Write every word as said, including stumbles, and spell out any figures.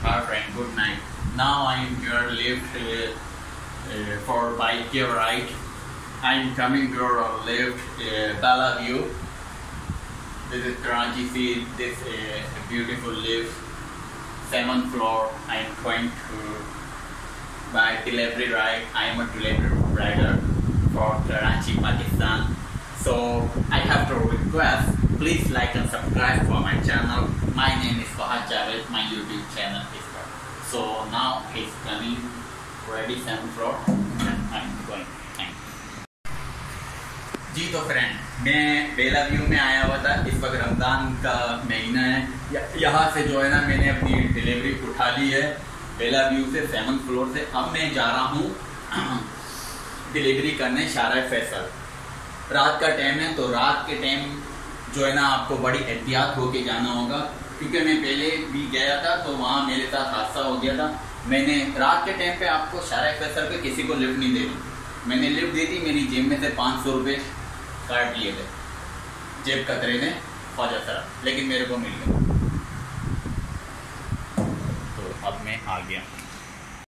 Hi friend, good night. Now I am here lift uh, uh, for bykea ride. I am coming here on lift uh, Bellevue. This is Karachi. See this uh, beautiful lift, seventh floor. I am going to by delivery ride. I am a delivery rider for Karachi, Pakistan. So I have to request, please like and subscribe for my channel. My name is Paki. My YouTube channel is there. So now he's coming, ready seventh floor, and I'm going. Thank you. जी तो friend, मैं बेलाव्यू में आया हुआ था. इस वक्त रमज़ान का महीना है. यहाँ से जो है ना मैंने अपनी डिलीवरी उठा ली है बेलाव्यू से, सेवन्थ फ्लोर से. अब मैं जा रहा हूँ डिलीवरी करने शारा फैसल. रात का टाइम है, तो रात के टाइम जो है ना आपको बड़ी एहतियात होके जाना होगा, क्योंकि मैं पहले भी गया था तो वहाँ मेरे साथ हादसा हो गया था. मैंने रात के टाइम पे आपको शारा फैसल पे किसी को लिफ्ट नहीं देनी. मैंने लिफ्ट दी थी, मेरी जेब में से पाँच सौ रुपये काट लिए थे जेब कतरे ने ख्वाजा सरा, लेकिन मेरे को मिल गया. तो अब मैं आ गया.